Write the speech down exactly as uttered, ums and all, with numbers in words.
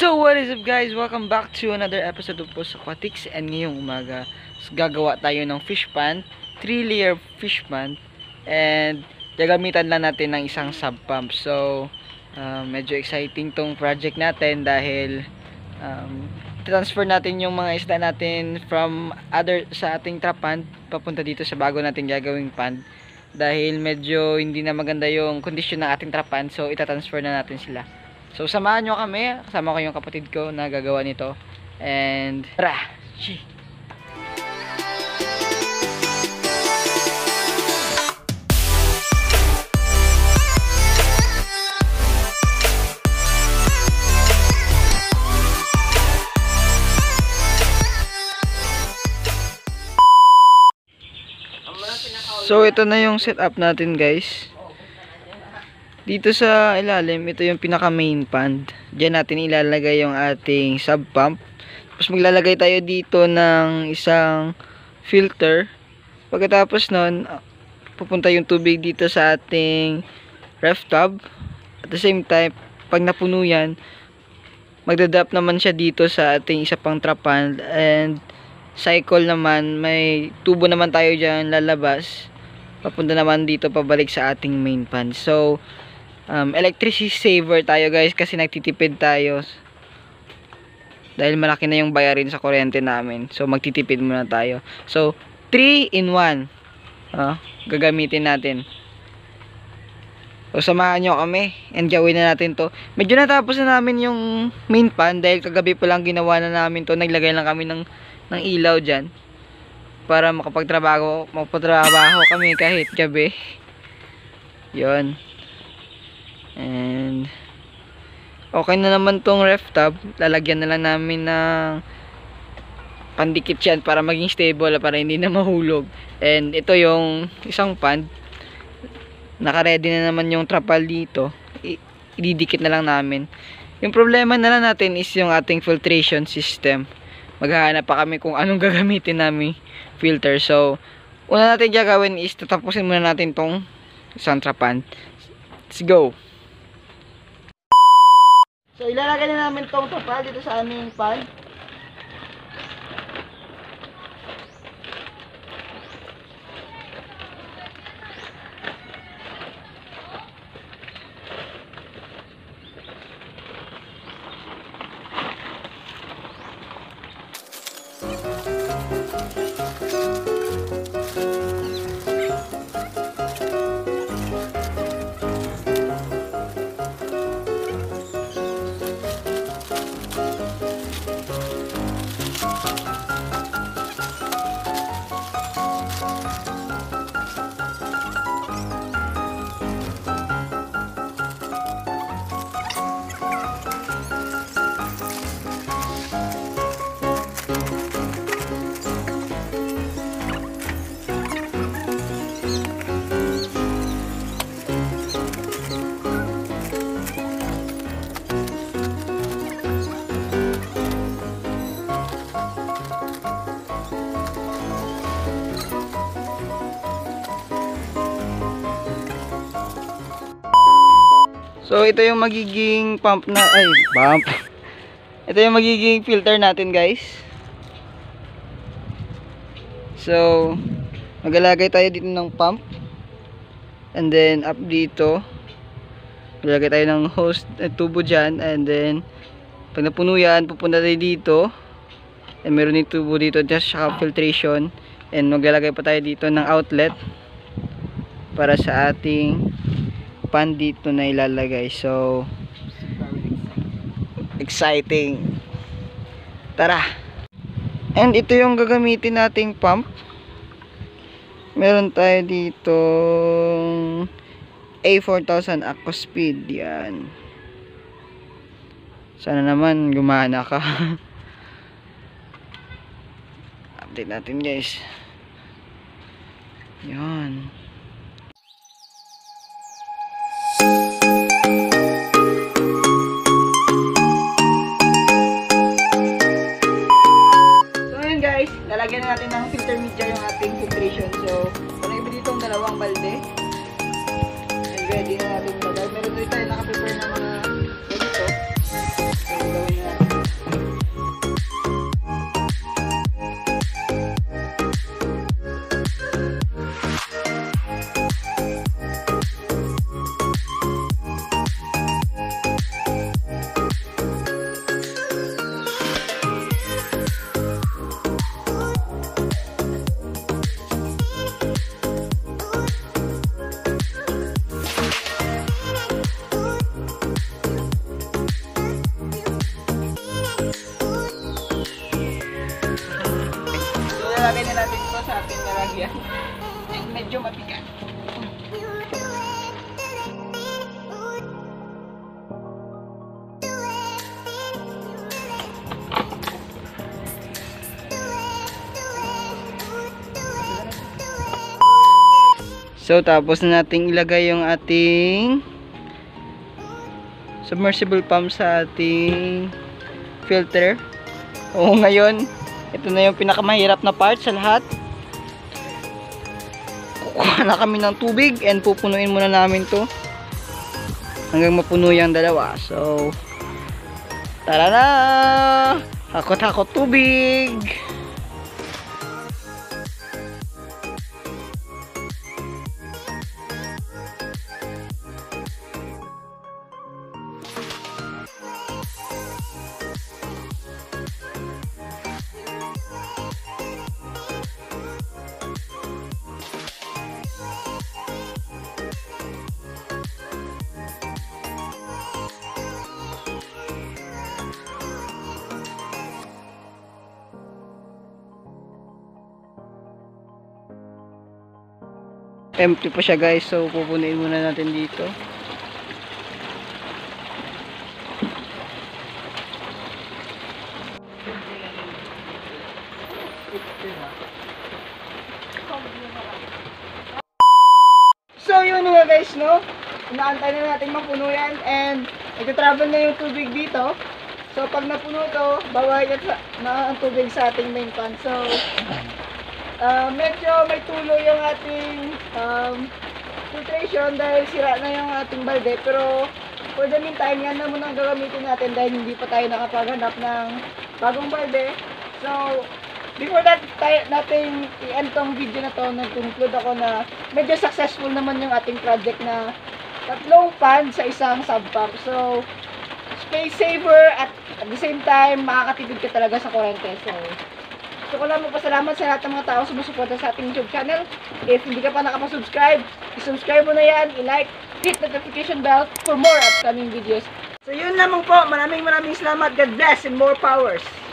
So what is up guys? Welcome back to another episode of Post Aquatics. And ngayong umaga gagawa tayo ng fish pond, three layer fish pond. And gagamitan lang natin ng isang sub pump. So uh, medyo exciting tong project natin dahil um, transfer natin yung mga isda natin from other sa ating trap pond papunta dito sa bago natin gagawing pond. Dahil medyo hindi na maganda yung condition ng ating trap pond, so itatransfer na natin sila. So samahan nyo kami, kasama ko yung kapatid ko na gagawa nito. And tara! Gee. So ito na yung setup natin guys. Dito sa ilalim, ito yung pinaka main pond. Diyan natin ilalagay yung ating sub pump. Tapos maglalagay tayo dito ng isang filter. Pagkatapos nun, pupunta yung tubig dito sa ating ref tub. At the same time, pag napuno yan, magdadrop naman siya dito sa ating isa pang trap pond. And cycle naman, may tubo naman tayo dyan lalabas. Papunta naman dito pabalik sa ating main pond. So, Um, electricity saver tayo guys kasi nagtitipid tayo dahil malaki na yung bayarin sa kuryente namin, so magtitipid muna tayo. So three in one uh, gagamitin natin. So samahan nyo kami and gawin na natin to. Medyo natapos na namin yung main pan dahil kagabi pa lang ginawa na namin to. Naglagay lang kami ng, ng ilaw dyan para makapagtrabaho makapagtrabaho kami kahit gabi. Yon. And okay na naman tong ref tub. Lalagyan na lang namin ng pandikit yan para maging stable, para hindi na mahulog. And ito yung isang pond. Naka-ready na naman yung trapal dito. I ididikit na lang namin. Yung problema na lang natin is yung ating filtration system. Maghahanap pa kami kung anong gagamitin namin filter. So una natin gagawin is tatapusin muna natin tong isang trapan. Let's go. So ilalagay na namin tong trapal dito sa aming pond. So ito yung magiging pump na ay pump. Ito yung magiging filter natin guys. So maglalagay tayo dito ng pump. And then up dito maglalagay tayo ng hose eh, tubo dyan. And then pag napuno yan, pupunta tayo dito. And meron yung tubo dito just saka filtration. And maglalagay pa tayo dito ng outlet para sa ating pan dito na ilalagay. So exciting. Tara. And ito yung gagamitin nating pump. Meron tayo dito A four thousand Aquaspeed. Yan. Sana naman gumana ka. Update natin guys. Yan. Lalagyan na natin ng filter media yung ating filtration. So, kung iba dito ang dalawang balde. And ready na natin ito. Dahil meron rin tayo nakaprepare ng mga ganito. So, gawin na yan. Ay, medyo mabigat. So, tapos na nating ilagay yung ating submersible pump sa ating filter. O, ngayon, ito na yung pinakamahirap na part sa lahat. Kukuha na kami ng tubig and pupunuin muna namin to hanggang mapuno yung dalawa. So, tara na! Hakot-hakot tubig! Empty pa siya guys, so pupunuin muna natin dito. So yun nga guys, no? Inaantay na natin mapuno yan and nag-travel na yung tubig dito. So pag napuno to, bawayan na ang tubig sa ating main pan. So Uh, medyo may tulo yung ating um, filtration dahil sira na yung ating balde, pero for the meantime yan na muna ang gagamitin natin dahil hindi pa tayo nakapaghanap ng bagong balde. So before that tayo, natin i-end tong video na to, nag-conclude ako na medyo successful naman yung ating project na tatlong pan sa isang sub pump. So space saver at at the same time makakatipid ka talaga sa kuryente. So gusto ko lang magpasalamat sa lahat ng mga tao sumusuporta sa ating YouTube channel. If hindi ka pa nakapasubscribe, i-subscribe mo na yan, i-like, hit the notification bell for more upcoming videos. So yun lamang po, maraming maraming salamat. God bless and more powers.